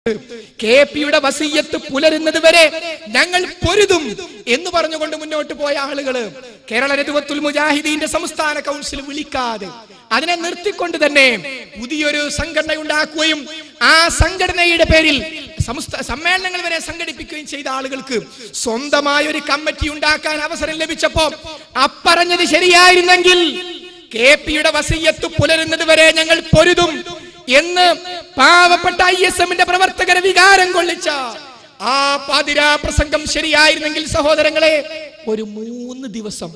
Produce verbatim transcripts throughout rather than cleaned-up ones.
K പിയുടെ വസിയ്യത്ത് പുലരുന്നത് വരെ ഞങ്ങൾ പൊരുതും എന്ന് പറഞ്ഞുകൊണ്ട് മുന്നോട്ട് പോയ ആളുകള് കേരള നദ്വത്തുൽ മുജാഹിദീന്റെ സംസ്ഥാന കൗൺസിൽ വിളിക്കാതെ അതിനെ നിർത്തിക്കൊണ്ട് തന്നെ പുതിയൊരു സംഘടന ഉണ്ടാക്കുകയും ആ സംഘടനയുടെ പേരിൽ സമ്മേളനങ്ങൾ വരെ സംഘടിപ്പിക്കുകയും ചെയ്ത ആളുകൾക്ക് സ്വന്തമായ ഒരു കമ്മിറ്റി ഉണ്ടാക്കാൻ അവസരം ലഭിച്ചപ്പോ അപ്പറഞ്ഞത് ശരിയായിരുന്നെങ്കിൽ കെ പിയുടെ വസിയ്യത്ത് പുലരുന്നത് വരെ ഞങ്ങൾ പൊരുതും എന്ന് പാവപ്പെട്ട ഐ എസ് എമ്മിന്റെ പ്രവർത്തകരെ വികാരം കൊള്ളിച്ച ആ പാതിരാ പ്രസംഗം ശരിയായിരുന്നെങ്കിൽ സഹോദരങ്ങളെ, ഒരു മൂന്ന് ദിവസം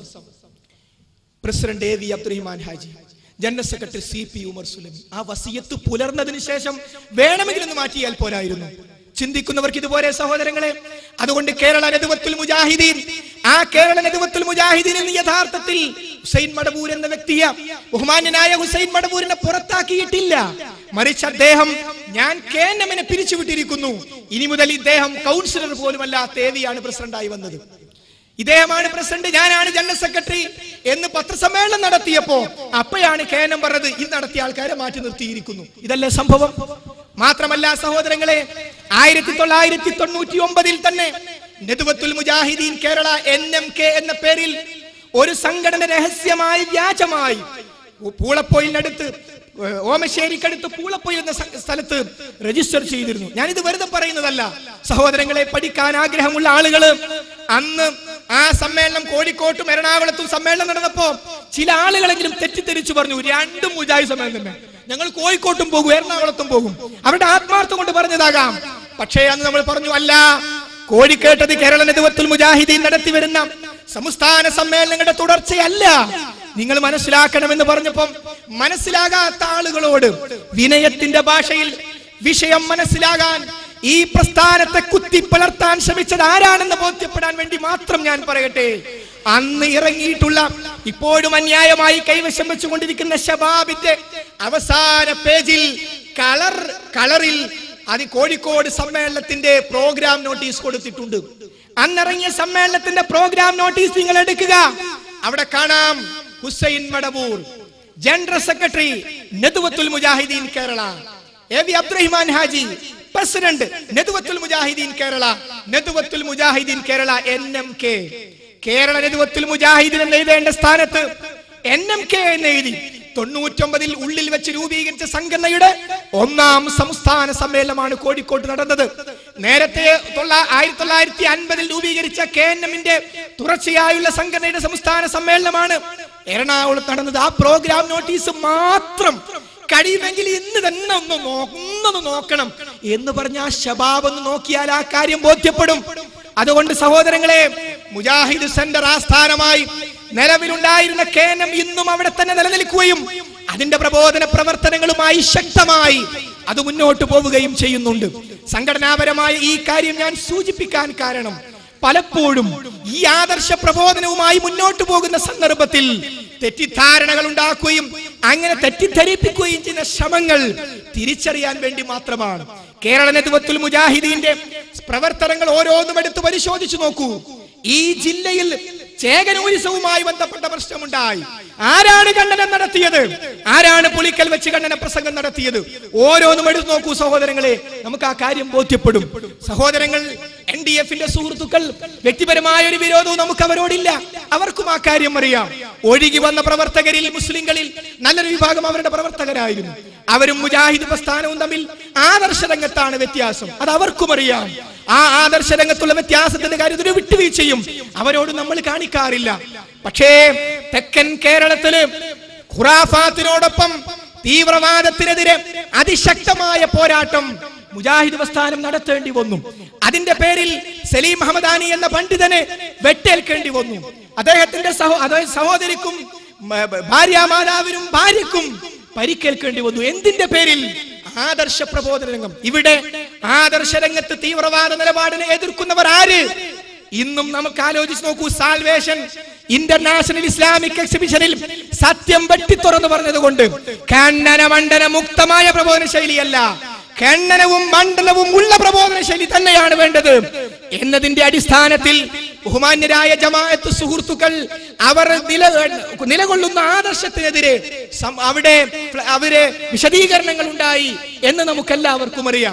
president A V Abdurahiman Haji, general secretary C P Umar Sulami ആ വസിയത്ത് പുലർന്നതിന് ശേഷം വേണമെങ്കിൽ ഒന്ന് മാറ്റിയാൽ പോരായിരുന്നു? ചിന്തിക്കുന്നവർക്ക് ഇതുപോലെ സഹോദരങ്ങളെ. അതുകൊണ്ട് കേരള നദ്വത്തുൽ മുജാഹിദീൻ, ആ കേരള നദ്വത്തുൽ മുജാഹിദീൻ യഥാർത്ഥത്തിൽ ഹുസൈൻ മടവൂർ എന്ന വ്യക്തിയെ, ബഹുമാന്യനായ ഹുസൈൻ മടവൂരിനെ പുറത്താക്കിയിട്ടില്ല. മറിച്ച് അദ്ദേഹം ഞാൻ കെ എൻ എമ്മിനെ പിരിച്ചുവിട്ടിരിക്കുന്നു, ഇനി മുതൽ ഇദ്ദേഹം കൗൺസിലർ പോലുമല്ല തേവിയാണ് പ്രസിഡന്റായി വന്നത്, ഇദ്ദേഹമാണ് പ്രസിഡന്റ്, ഞാനാണ് ജനറൽ സെക്രട്ടറി എന്ന് പത്രസമ്മേളനം നടത്തിയപ്പോ അപ്പോഴാണ് കെ എൻ എം പറഞ്ഞത് ഇത് നടത്തിയ ആൾക്കാരെ മാറ്റി നിർത്തിയിരിക്കുന്നു. ഇതല്ലേ സംഭവം? മാത്രമല്ല സഹോദരങ്ങളെ, ആയിരത്തി തൊള്ളായിരത്തി തൊണ്ണൂറ്റി ഒമ്പതിൽ തന്നെ Nadwathul Mujahideen Kerala N M K എന്ന പേരിൽ ഒരു സംഘടന രഹസ്യമായി വ്യാജമായി പൂളപ്പൊയിലിനടുത്ത് ഓമശ്ശേരിക്കടുത്ത് പൂളപ്പൊയിൽ എന്ന സ്ഥലത്ത് രജിസ്റ്റർ ചെയ്തിരുന്നു. ഞാനിത് വെറുതെ പറയുന്നതല്ല സഹോദരങ്ങളെ, പഠിക്കാൻ ആഗ്രഹമുള്ള ആളുകള് അന്ന് ആ സമ്മേളനം കോഴിക്കോട്ടും എറണാകുളത്തും സമ്മേളനം നടന്നപ്പോ ചില ആളുകളെങ്കിലും തെറ്റിദ്ധരിച്ചു പറഞ്ഞു രണ്ടും മുജാഹിദ് സമ്മേളനം തന്നെ, ഞങ്ങൾ കോഴിക്കോട്ടും പോകും എറണാകുളത്തും പോകും, അവരുടെ ആത്മാർത്ഥം കൊണ്ട് പറഞ്ഞതാകാം. പക്ഷേ അന്ന് നമ്മൾ പറഞ്ഞു അല്ല, കോഴിക്കോട്ടത് കേരള നദ്വത്തുൽ മുജാഹിദീൻ നടത്തി വരുന്ന സംസ്ഥാന സമ്മേളനങ്ങളുടെ തുടർച്ചയല്ല, നിങ്ങൾ മനസ്സിലാക്കണമെന്ന് പറഞ്ഞപ്പം മനസ്സിലാകാത്ത ആളുകളോട് വിനയത്തിന്റെ ഭാഷയിൽ വിഷയം മനസ്സിലാകാൻ ഈ പ്രസ്ഥാനത്തെ കുത്തിപ്പലർത്താൻ ശ്രമിച്ചത് ആരാണെന്ന് ബോധ്യപ്പെടാൻ വേണ്ടി മാത്രം ഞാൻ പറയട്ടെ. അന്ന് ഇറങ്ങിയിട്ടുള്ള ഇപ്പോഴും അന്യായമായി കൈവശം വെച്ചുകൊണ്ടിരിക്കുന്ന ശബാബിന്റെ അവസാന പേജിൽ കളർ കളറിൽ അത് കോഴിക്കോട് സമ്മേളനത്തിന്റെ പ്രോഗ്രാം നോട്ടീസ് കൊടുത്തിട്ടുണ്ട്. അന്നിറങ്ങിയ സമ്മേളനത്തിന്റെ പ്രോഗ്രാം നോട്ടീസ് നിങ്ങൾ എടുക്കുക, അവിടെ കാണാം Hussain Madavoor general secretary Nadwathul Mujahideen Kerala, A V Abdurahiman Haji president Nadwathul Mujahideen Kerala, Nadwathul Mujahideen Kerala N M K. Kerala Nadwathul Mujahideen എന്ന് എഴുതേണ്ട സ്ഥാനത്ത് എൻ എം കെ എന്ന് എഴുതി. തൊണ്ണൂറ്റൊമ്പതിൽ ഉള്ളിൽ വെച്ച് രൂപീകരിച്ച സംഘടനയുടെ ഒന്നാം സംസ്ഥാന സമ്മേളനമാണ് കോഴിക്കോട്ട് നടന്നത്. നേരത്തെ ആയിരത്തി തൊള്ളായിരത്തി അൻപതിൽ രൂപീകരിച്ച കെ എൻ എമ്മിന്റെ തുടർച്ചയായുള്ള സംഘടനയുടെ സംസ്ഥാന സമ്മേളനമാണ് എറണാകുളത്ത് നടന്നത്. ആ പ്രോഗ്രാം നോട്ടീസ് മാത്രം കഴിയുമെങ്കിൽ ഇന്ന് തന്നെ ഒന്ന് ഒന്നൊന്ന് നോക്കണം എന്ന് പറഞ്ഞ ആ ശബാബ് ഒന്ന് നോക്കിയാൽ ആ കാര്യം ബോധ്യപ്പെടും. അതുകൊണ്ട് സഹോദരങ്ങളെ, മുജാഹിദ് സെന്റർ ആസ്ഥാനമായി നിലവിലുണ്ടായിരുന്ന കെ എൻ എം ഇന്നും അവിടെ തന്നെ നിലനിൽക്കുകയും അതിന്റെ പ്രബോധന പ്രവർത്തനങ്ങളുമായി ശക്തമായി അത് മുന്നോട്ട് പോവുകയും ചെയ്യുന്നുണ്ട്. സംഘടനാപരമായ ഈ കാര്യം ഞാൻ സൂചിപ്പിക്കാൻ കാരണം പലപ്പോഴും ഈ ആദർശ പ്രബോധനവുമായി മുന്നോട്ട് പോകുന്ന സന്ദർഭത്തിൽ തെറ്റിദ്ധാരണകൾ ഉണ്ടാക്കുകയും അങ്ങനെ തെറ്റിദ്ധരിപ്പിക്കുകയും ചെയ്യുന്ന ശ്രമങ്ങൾ തിരിച്ചറിയാൻ വേണ്ടി മാത്രമാണ്. കേരള നദ്വത്തുൽ മുജാഹിദീന്റെ പ്രവർത്തനങ്ങൾ ഓരോന്നും എടുത്ത് പരിശോധിച്ചു നോക്കൂ. ഈ ജില്ലയിൽ ചേകനൂരിസവുമായി ബന്ധപ്പെട്ട പ്രശ്നമുണ്ടായി. ആരാണ് ഖണ്ഡനം നടത്തിയത്? ആരാണ് പുളിക്കൽ വെച്ച് ഖണ്ഡന പ്രസംഗം നടത്തിയത്? ഓരോന്നും എടുത്തു നോക്കൂ സഹോദരങ്ങളെ, നമുക്ക് ആ കാര്യം ബോധ്യപ്പെടും. സഹോദരങ്ങൾ, എൻ ഡി എഫിന്റെ സുഹൃത്തുക്കൾ, വ്യക്തിപരമായ ഒരു വിരോധവും നമുക്ക് അവരോടില്ല, അവർക്കും ആ കാര്യം അറിയാം. ഒഴുകി വന്ന പ്രവർത്തകരിൽ മുസ്ലിങ്ങളിൽ നല്ലൊരു വിഭാഗം അവരുടെ പ്രവർത്തകരായിരുന്നു. അവരും മുജാഹിദ് പ്രസ്ഥാനവും തമ്മിൽ ആദർശ രംഗത്താണ് വ്യത്യാസം, അത് അവർക്കും അറിയാം. ആ ആദർശ രംഗത്തുള്ള വ്യത്യാസത്തിന്റെ കാര്യത്തിൽ വിട്ടുവീഴ്ചയും അവരോട് നമ്മൾ കാണിക്കാറില്ല. പക്ഷേ തെക്കൻ കേരളത്തില് ഖുറാഫാത്തിനോടൊപ്പം തീവ്രവാദത്തിനെതിരെ അതിശക്തമായ പോരാട്ടം മുജാഹിദ് പ്രസ്ഥാനം നടത്തേണ്ടി വന്നു. അതിന്റെ പേരിൽ സലീം ഹമദാനി എന്ന പണ്ഡിതനെ വെട്ടേൽക്കേണ്ടി വന്നു. അദ്ദേഹത്തിന്റെ സഹോ സഹോദരിക്കും ഭാര്യാമാതാവിനും ഭാര്യക്കും പരിക്കേൽക്കേണ്ടി വന്നു. എന്തിന്റെ പേരിൽ? ആദർശ പ്രബോധന രംഗം. ഇവിടെ ആദർശ രംഗത്ത് തീവ്രവാദ നിലപാടിനെ എതിർക്കുന്നവർ ആര്? ഇന്നും നമുക്ക് ആലോചിച്ച് നോക്കൂ. സാൽവേഷൻ ഇന്റർനാഷണൽ ഇസ്ലാമിക് എക്സിബിഷനിൽ സത്യം വെട്ടി തുറന്നു പറഞ്ഞതുകൊണ്ട് ഖണ്ഡന മണ്ഡന മുക്തമായ പ്രബോധന ശൈലിയല്ല, ഖണ്ഡനവും മണ്ഡലവും ഉള്ള പ്രബോധന ശൈലി തന്നെയാണ് വേണ്ടത് എന്നതിന്റെ അടിസ്ഥാനത്തിൽ ബഹുമാന്യരായ ജമാഅത്ത് സുഹൃത്തുക്കൾ അവർ നിലകൊള്ളുന്ന ആദർശത്തിനെതിരെ അവിടെ അവരെ വിശദീകരണങ്ങൾ ഉണ്ടായി എന്ന് നമുക്കെല്ലാവർക്കും അറിയാം.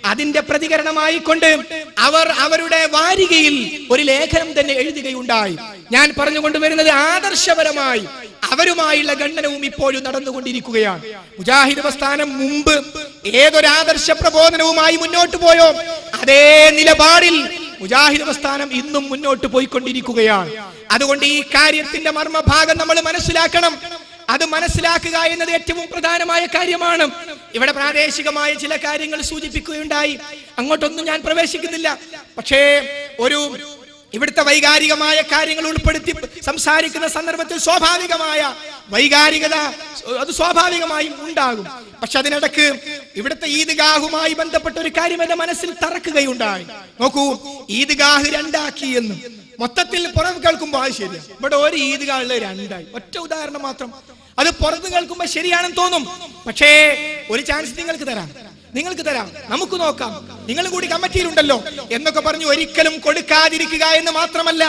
അതിന്റെ പ്രതികരണമായി കൊണ്ട് അവർ അവരുടെ വാരികയിൽ ഒരു ലേഖനം തന്നെ എഴുതുകയുണ്ടായി. ഞാൻ പറഞ്ഞുകൊണ്ടുവരുന്നത് ആദർശപരമായി അവരുമായുള്ള ഖണ്ഡനവും ഇപ്പോഴും നടന്നുകൊണ്ടിരിക്കുകയാണ്. മുജാഹിദ് പ്രസ്ഥാനം മുമ്പ് ഏതൊരു ആദർശ പ്രബോധനവുമായി മുന്നോട്ട് പോയോ അതേ നിലപാടിൽ മുജാഹിദ് പ്രസ്ഥാനം ഇന്നും മുന്നോട്ട് പോയിക്കൊണ്ടിരിക്കുകയാണ്. അതുകൊണ്ട് ഈ കാര്യത്തിന്റെ മർമ്മഭാഗം നമ്മൾ മനസ്സിലാക്കണം. അത് മനസ്സിലാക്കുക എന്നത് ഏറ്റവും പ്രധാനമായ കാര്യമാണ്. ഇവിടെ പ്രാദേശികമായ ചില കാര്യങ്ങൾ സൂചിപ്പിക്കുകയുണ്ടായി, അങ്ങോട്ടൊന്നും ഞാൻ പ്രവേശിക്കുന്നില്ല. പക്ഷേ ഒരു ഇവിടുത്തെ വൈകാരികമായ കാര്യങ്ങൾ ഉൾപ്പെടുത്തി സംസാരിക്കുന്ന സന്ദർഭത്തിൽ സ്വാഭാവികമായ വൈകാരികത അത് സ്വാഭാവികമായും ഉണ്ടാകും. പക്ഷെ അതിനിടക്ക് ഇവിടുത്തെ ഈദ്ഗാഹുമായി ബന്ധപ്പെട്ട ഒരു കാര്യം എന്റെ മനസ്സിൽ തറക്കുകയുണ്ടായി. നോക്കൂ, ഈദ്ഗാഹ് രണ്ടാക്കി എന്ന് മൊത്തത്തിൽ പുറം കേൾക്കുമ്പോൾ അത് ശരിയാണ്. ഇവിടെ ഒരു ഈദ്ഗാഹില് രണ്ടായി, ഒറ്റ ഉദാഹരണം മാത്രം. അത് പുറത്ത് കേൾക്കുമ്പോൾ ശരിയാണെന്ന് തോന്നും. പക്ഷേ ഒരു ചാൻസ് നിങ്ങൾക്ക് തരാം, നിങ്ങൾക്ക് തരാം, നമുക്ക് നോക്കാം, നിങ്ങൾ കൂടി കമ്മിറ്റിയിലുണ്ടല്ലോ എന്നൊക്കെ പറഞ്ഞു ഒരിക്കലും കൊടുക്കാതിരിക്കുക എന്ന് മാത്രമല്ല,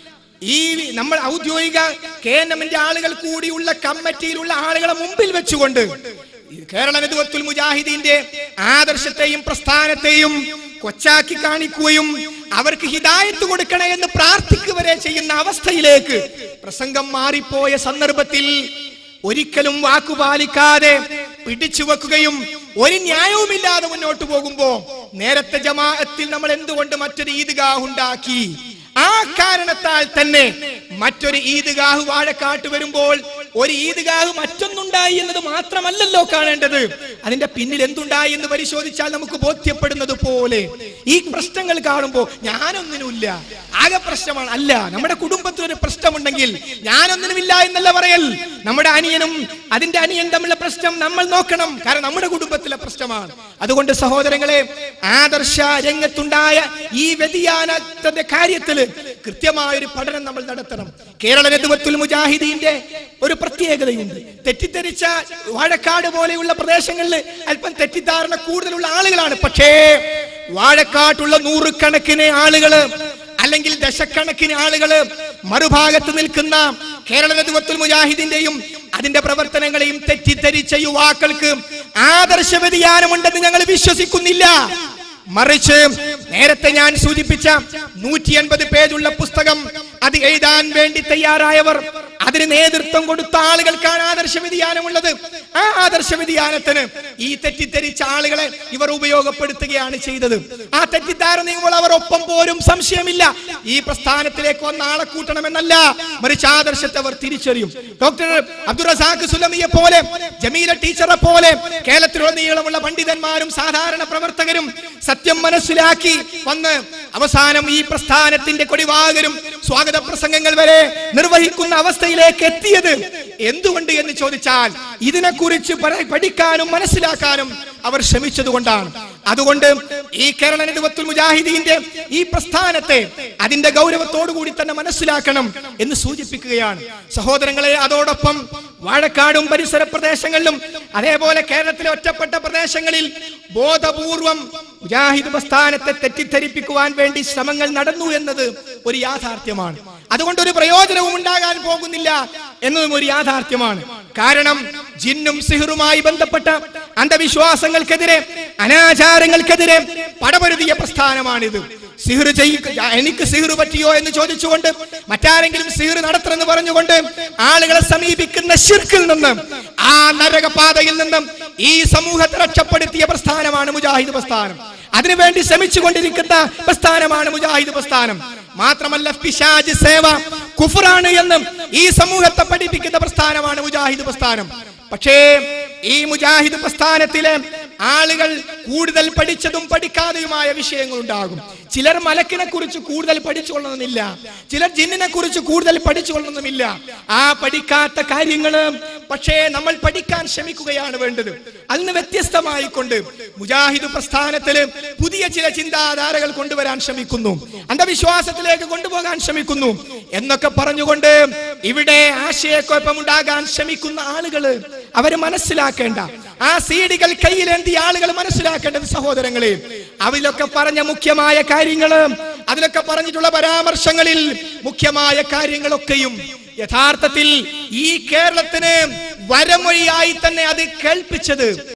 ഈ നമ്മൾ ഔദ്യോഗിക കെ എൻ എമ്മിന്റെ ആളുകൾ കൂടിയുള്ള കമ്മിറ്റിയിലുള്ള ആളുകളെ മുമ്പിൽ വെച്ചുകൊണ്ട് കേരള നദ്വത്തുൽ മുജാഹിദീന്റെ ആദർശത്തെയും പ്രസ്ഥാനത്തെയും കൊച്ചാക്കി കാണിക്കുകയും അവർക്ക് ഹിദായത്ത് കൊടുക്കണേ എന്ന് പ്രാർത്ഥിക്കുകവരെ ചെയ്യുന്ന അവസ്ഥയിലേക്ക് പ്രസംഗം മാറിപ്പോയ സന്ദർഭത്തിൽ ഒരിക്കലും വാക്കുപാലിക്കാതെ പിടിച്ചു വെക്കുകയും ഒരു ന്യായവുമില്ലാതെ മുന്നോട്ട് പോകുമ്പോ നേരത്തെ ജമാഅത്തിൽ നമ്മൾ എന്തുകൊണ്ട് മറ്റൊരു ഈദ്ഗാഹ് ഉണ്ടാക്കി? ആ കാരണത്താൽ തന്നെ മറ്റൊരു ഈദ്ഗാഹ് വാഴക്കാട്ട് വരുമ്പോൾ ഒരു ഈദ്ഗാഹ് മറ്റൊന്നുണ്ടായി എന്നത് മാത്രമല്ലല്ലോ കാണേണ്ടത്, അതിന്റെ പിന്നിൽ എന്തുണ്ടായി എന്ന് പരിശോധിച്ചാൽ നമുക്ക് ബോധ്യപ്പെടുന്നത് പോലെ ഈ പ്രശ്നങ്ങൾ കാണുമ്പോൾ ഞാനൊന്നിനുമില്ല, ആകെ പ്രശ്നമാണ്. അല്ല, നമ്മുടെ കുടുംബത്തിൽ ഒരു പ്രശ്നമുണ്ടെങ്കിൽ ഞാനൊന്നിനുമില്ല എന്നല്ല പറയൽ. നമ്മുടെ അനിയനും അതിന്റെ അനിയൻ തമ്മിലുള്ള പ്രശ്നം നമ്മൾ നോക്കണം, കാരണം നമ്മുടെ കുടുംബത്തിലെ പ്രശ്നമാണ്. അതുകൊണ്ട് സഹോദരങ്ങളെ, ആദർശ രംഗത്തുണ്ടായ ഈ വ്യതിയാനത്തിന്റെ കാര്യത്തിൽ കൃത്യമായ ഒരു പഠനം നമ്മൾ നടത്തണം. കേരള നദ്വത്തുൽ മുജാഹിദീന്റെ ഒരു പ്രത്യേകതയുണ്ട്. തെറ്റിദ്ധരിച്ച വാഴക്കാട് പോലെയുള്ള പ്രദേശങ്ങളിൽ അല്പം തെറ്റിദ്ധാരണ കൂടുതലുള്ള ആളുകളാണ്. പക്ഷേ വാഴക്കാട്ടുള്ള നൂറുകണക്കിന് ആളുകള് അല്ലെങ്കിൽ ദശക്കണക്കിന് ആളുകള് മറുഭാഗത്ത് നിൽക്കുന്ന കേരള നദ്വത്തുൽ മുജാഹിദീന്റെയും അതിന്റെ പ്രവർത്തനങ്ങളെയും തെറ്റിദ്ധരിച്ച യുവാക്കൾക്ക് ആദർശ വ്യതിയാനമുണ്ടെന്ന് ഞങ്ങൾ വിശ്വസിക്കുന്നില്ല. മറിച്ച് നേരത്തെ ഞാൻ സൂചിപ്പിച്ച നൂറ്റി അൻപത് പേജുള്ള പുസ്തകം അത് എഴുതാൻ വേണ്ടി തയ്യാറായവർ, അതിന് നേതൃത്വം കൊടുത്ത ആളുകൾക്കാണ് ആദർശ വ്യതിയാനമുള്ളത്. ആ ആദർശ വ്യതിയാനത്തിന് ഈ തെറ്റിദ്ധരിച്ച ആളുകളെ ഇവർ ഉപയോഗപ്പെടുത്തുകയാണ് ചെയ്തത്. ആ തെറ്റിദ്ധാരണ നീങ്ങുമ്പോൾ അവർ ഒപ്പം പോരും, സംശയമില്ല. ഈ പ്രസ്ഥാനത്തിലേക്ക് വന്ന ആളെ കൂട്ടണമെന്നല്ല, മറിച്ച് ആദർശത്തെ അവർ തിരിച്ചറിയും. ഡോക്ടർ അബ്ദുൾ റസാഖ് സുലമിയെ പോലെ, ജമീല ടീച്ചറെ പോലെ കേരളത്തിലുടനീളമുള്ള പണ്ഡിതന്മാരും സാധാരണ പ്രവർത്തകരും സത്യം മനസ്സിലാക്കി വന്ന് അവസാനം ഈ പ്രസ്ഥാനത്തിന്റെ കൊടിവാകരും സ്വാഗത പ്രസംഗങ്ങൾ വരെ നിർവഹിക്കുന്ന അവസ്ഥയിലേക്ക് എത്തിയത് എന്തുകൊണ്ട് എന്ന് ചോദിച്ചാൽ ഇതിനെക്കുറിച്ച് പഠിക്കാനും മനസ്സിലാക്കാനും അവർ ശ്രമിച്ചതുകൊണ്ടാണ്. അതുകൊണ്ട് ഈ കേരള നദ്വത്തുൽ മുജാഹിദീന്റെ ഈ പ്രസ്ഥാനത്തെ അതിന്റെ ഗൗരവത്തോടു കൂടി തന്നെ മനസ്സിലാക്കണം എന്ന് സൂചിപ്പിക്കുകയാണ്. സഹോദരങ്ങളെ, അതോടൊപ്പം വാഴക്കാടും പരിസര പ്രദേശങ്ങളിലും അതേപോലെ കേരളത്തിലെ ഒറ്റപ്പെട്ട പ്രദേശങ്ങളിൽ ബോധപൂർവം മുജാഹിദ് പ്രസ്ഥാനത്തെ തെറ്റിദ്ധരിപ്പിക്കുവാൻ വേണ്ടി ശ്രമങ്ങൾ നടന്നു എന്നത് ഒരു യാഥാർത്ഥ്യമാണ്. അതുകൊണ്ട് ഒരു പ്രയോജനവും ഉണ്ടാകാൻ പോകുന്നില്ല എന്നതും ഒരു യാഥാർത്ഥ്യമാണ്. കാരണം ജിന്നും സിഹറുമായി ബന്ധപ്പെട്ട അന്ധവിശ്വാസങ്ങൾക്കെതിരെ, അനാചാരങ്ങൾക്കെതിരെ പടപൊരുതിയ പ്രസ്ഥാനമാണിത്. സിഹർ ചെയ്യുക, എനിക്ക് സിഹർ പറ്റിയോ എന്ന് ചോദിച്ചുകൊണ്ട് മറ്റാരെങ്കിലും സിഹർ നടത്തണമെന്ന് പറഞ്ഞുകൊണ്ട് ആളുകളെ സമീപിക്കുന്ന ശിർക്കിൽ നിന്നും, ആ നരകപാതയിൽ നിന്നും ഈ സമൂഹത്തെ രക്ഷപ്പെടുത്തിയ പ്രസ്ഥാനമാണ് മുജാഹിദ് പ്രസ്ഥാനം. അതിനുവേണ്ടി ശ്രമിച്ചുകൊണ്ടിരിക്കുന്ന പ്രസ്ഥാനമാണ് മുജാഹിദ് പ്രസ്ഥാനം. മാത്രമല്ല, പിശാച് സേവ കുഫറാണ് എന്നും ഈ സമൂഹത്തെ പഠിപ്പിക്കുന്ന പ്രസ്ഥാനമാണ് മുജാഹിദ് പ്രസ്ഥാനം. പക്ഷേ ഈ മുജാഹിദ് പ്രസ്ഥാനത്തിലെ ആളുകൾ കൂടുതൽ പഠിച്ചതും പഠിക്കാതെയുമായ വിഷയങ്ങൾ ഉണ്ടാകും. ചിലർ മലക്കിനെ കുറിച്ച് കൂടുതൽ പഠിച്ചുകൊള്ളണമെന്നില്ല, ചിലർ ജിന്നിനെ കുറിച്ച് കൂടുതൽ പഠിച്ചുകൊള്ളണമെന്നില്ല. ആ പഠിക്കാത്ത കാര്യങ്ങള് പക്ഷേ നമ്മൾ പഠിക്കാൻ ശ്രമിക്കുകയാണ് വേണ്ടത്. അതിന് വ്യത്യസ്തമായിക്കൊണ്ട് മുജാഹിദ് പ്രസ്ഥാനത്തില് പുതിയ ചില ചിന്താധാരകൾ കൊണ്ടുവരാൻ ശ്രമിക്കുന്നു, അന്ധവിശ്വാസത്തിലേക്ക് കൊണ്ടുപോകാൻ ശ്രമിക്കുന്നു എന്നൊക്കെ പറഞ്ഞുകൊണ്ട് ഇവിടെ ആശയക്കുഴപ്പമുണ്ടാകാൻ ശ്രമിക്കുന്ന ആളുകള് അവര് മനസ്സിലാക്കേണ്ട, ആ സീഡികൾ കയ്യിലേന്തിയ ആളുകൾ മനസ്സിലാക്കേണ്ടത് സഹോദരങ്ങളെ, അതിലൊക്കെ പറഞ്ഞ മുഖ്യമായ കാര്യങ്ങള്, അതിലൊക്കെ പറഞ്ഞിട്ടുള്ള പരാമർശങ്ങളിൽ മുഖ്യമായ കാര്യങ്ങളൊക്കെയും യഥാർത്ഥത്തിൽ ഈ കേരളത്തിന് വരമൊഴിയായി തന്നെ അത് കേൾപ്പിച്ചത്